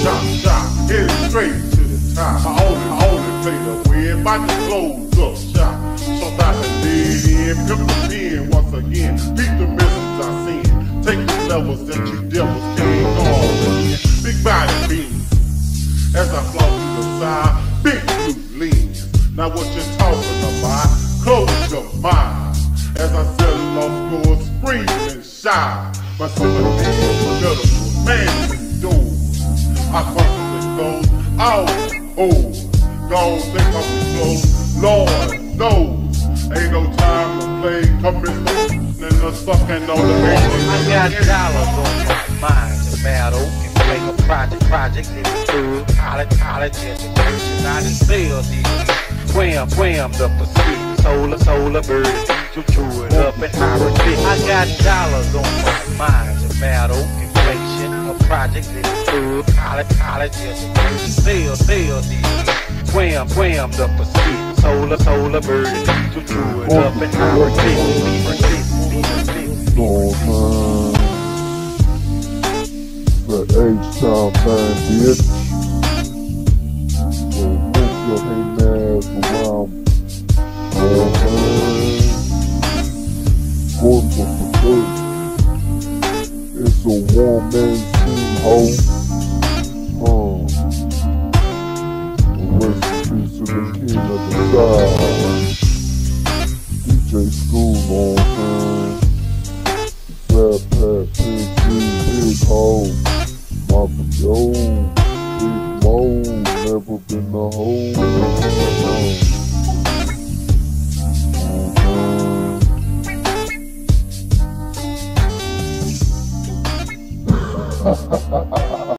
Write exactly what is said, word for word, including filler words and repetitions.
chop, chop, headed straight to the top. I only, I only play the way about to close up shop. So about to lead in, pimp the pen once again. Beat the message I send. Take the levels that you devils can't go again. Big body beans, as I flow to the side. Big blue lens. Now what you talking about? Close your mind. As I settle off scores, screaming and shy. My sympathy is pitiful, man these doors. I constantly goes, oh, oh. Don't think I'm close, Lord knows. Ain't no time to play, come in and the sucking on the head. I got dollars on my mind, the battle can play a project, project in the third, college, college education, I just failed these. Wham, wham, the pursuit, solar, solar bird, to chew it up and hybrid. I got dollars on my mind, the battle, inflation, a project in the third, college, college education, failed, failed these. Wham, wham, the pursuit, solar, solar bird, to chew it up and hybrid. Oh man, the H-Town bandit. So put your hands around. Oh man, going for the first. It's a warm man's team, ho. Uh, rest in peace to the king of the side. D J School, oh man. Fat Pat, Pink G, Big Hole, Mafia Joe, Big Mo, never been a hoe.